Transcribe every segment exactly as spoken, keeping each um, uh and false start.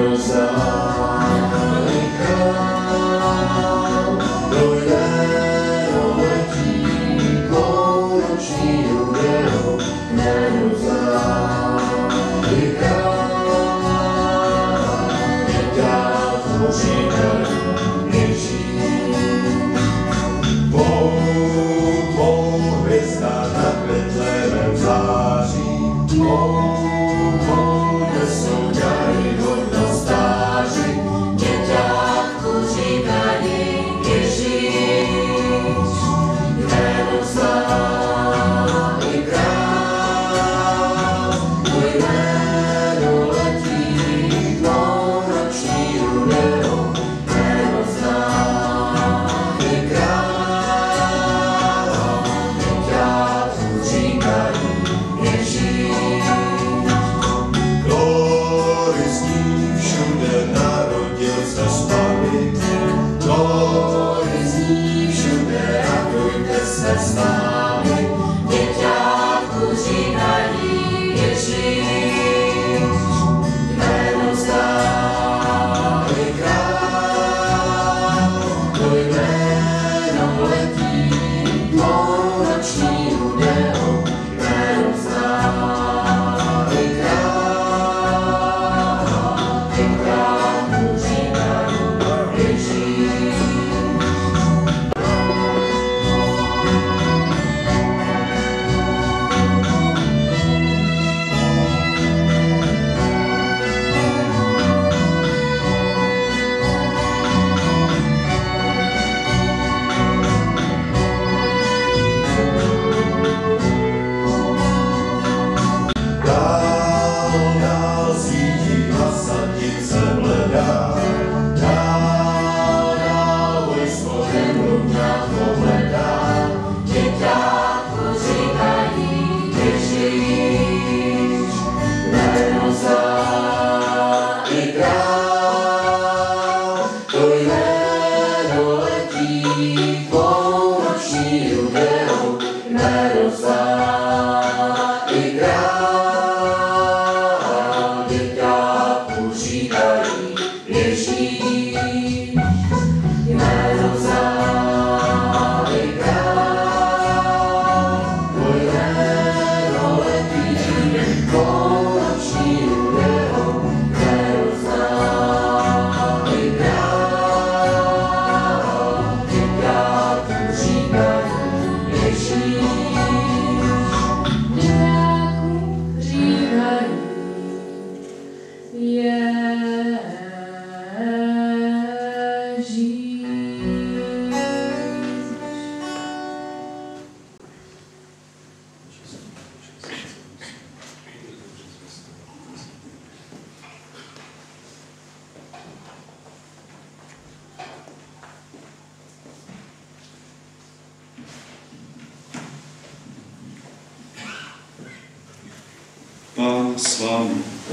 S vámi.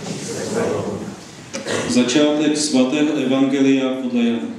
Začátek svatého evangelia podle Jana.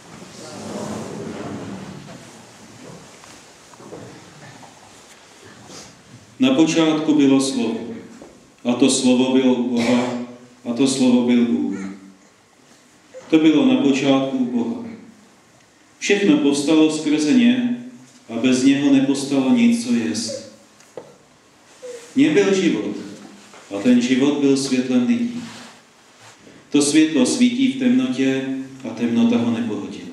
Na počátku bylo slovo, a to slovo bylo u Boha, a to slovo byl Bůh. To bylo na počátku u Boha. Všechno povstalo skrze ně a bez něho nepostalo nic, co jest. V něm byl život, a ten život byl světlem lidí. To světlo svítí v temnotě a temnota ho nepohodila.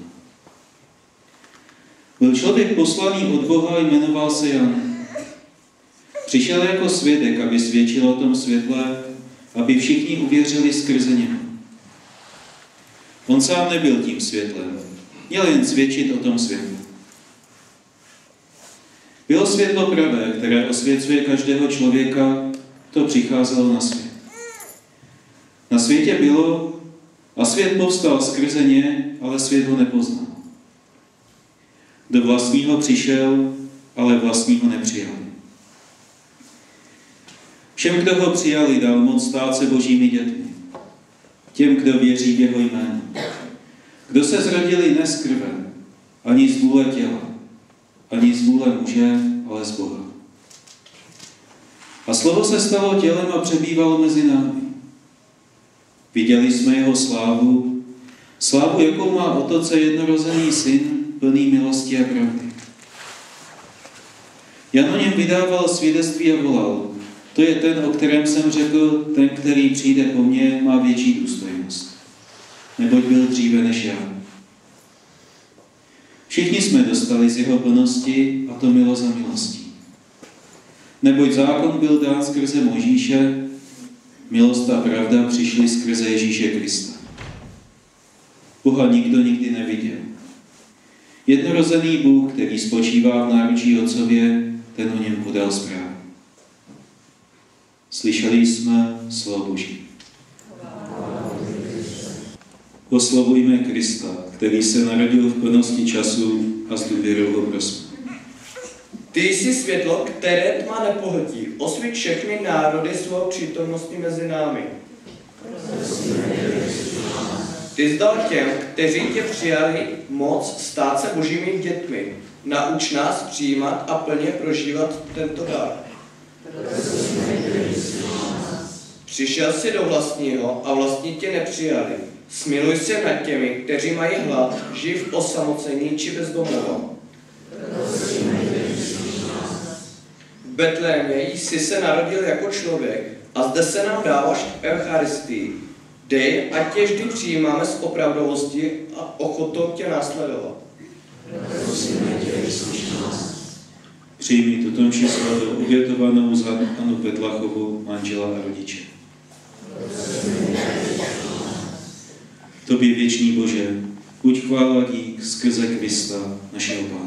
Byl člověk poslaný od Boha, jmenoval se Jan. Přišel jako svědek, aby svědčil o tom světle, aby všichni uvěřili skrze něho. On sám nebyl tím světlem, měl jen svědčit o tom světlu. Bylo světlo pravé, které osvěcuje každého člověka, to přicházelo na svět. Na světě bylo a svět povstal skrze ně, ale svět ho nepoznal. Do vlastního přišel, ale vlastního nepřijali. Všem, kdo ho přijali, dal moc stát se božími dětmi. Těm, kdo věří v jeho jméno. Kdo se zrodili ne z krve, ani z vůle těla, ani z vůle muže, ale z Boha. A slovo se stalo tělem a přebývalo mezi námi. Viděli jsme jeho slávu, slávu, jakou má Otce jednorozený syn, plný milosti a pravdy. Jan o něm vydával svědectví a volal: to je ten, o kterém jsem řekl, ten, který přijde po mně, má větší důstojnost, neboť byl dříve než já. Všichni jsme dostali z jeho plnosti, a to milost za milostí. Neboť zákon byl dán skrze Mojžíše, milost a pravda přišly skrze Ježíše Krista. Boha nikdo nikdy neviděl. Jednorozený Bůh, který spočívá v náručí Otcově, ten o něm podal zprávu. Slyšeli jsme slovo Boží. Oslavujme Krista, který se narodil v plnosti času a s důvěrou ho prosme. Ty jsi světlo, které tma nepohltí. Osvíť všechny národy svou přítomností mezi námi. Ty zdal těm, kteří tě přijali, moc stát se božími dětmi. Nauč nás přijímat a plně prožívat tento dar. Přišel jsi do vlastního a vlastní tě nepřijali. Smiluj se nad těmi, kteří mají hlad, živ v osamocení či bezdomova. V Betlémě jsi se narodil jako člověk a zde se nám dáváš k Eucharistii. Dej, ať tě vždy přijímáme s opravdovostí a ochotou tě následovat. Přijmi tuto mši svatou obětovanou za Annu Petlachovou, manžela a rodiče. Tobě, věčný Bože, buď chvála dík skrze Krista, našeho Pána.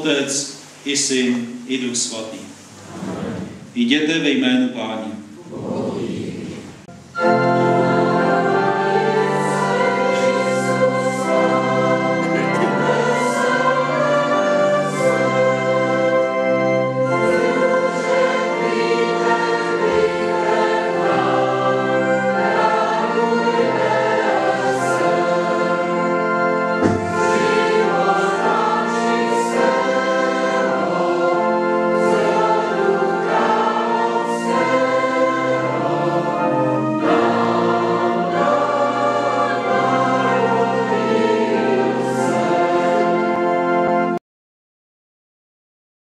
Otec, i Syn, i Duch Svatý. Jděte ve jménu Páně.